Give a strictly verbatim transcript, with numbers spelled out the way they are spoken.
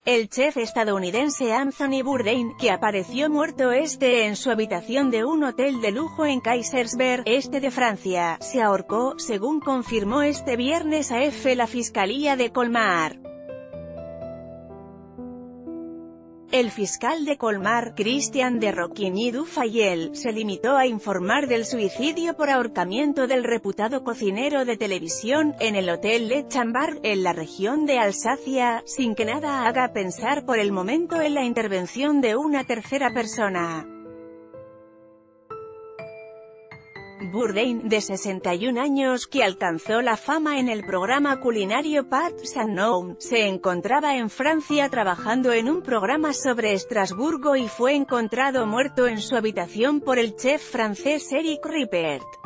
El chef estadounidense Anthony Bourdain, que apareció muerto este en su habitación de un hotel de lujo en Kaysersberg, este de Francia, se ahorcó, según confirmó este viernes A F la Fiscalía de Colmar. El fiscal de Colmar, Christian de Roquigny du Fayel, se limitó a informar del suicidio por ahorcamiento del reputado cocinero de televisión, en el Hotel Le Chambard, en la región de Alsacia, sin que nada haga pensar por el momento en la intervención de una tercera persona. Bourdain, de sesenta y un años, que alcanzó la fama en el programa culinario Pats Unknown, se encontraba en Francia trabajando en un programa sobre Estrasburgo y fue encontrado muerto en su habitación por el chef francés Eric Ripert.